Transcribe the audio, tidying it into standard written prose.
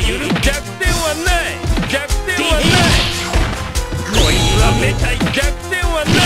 逆転はない。逆転はない。こいつはめたい。逆転はない。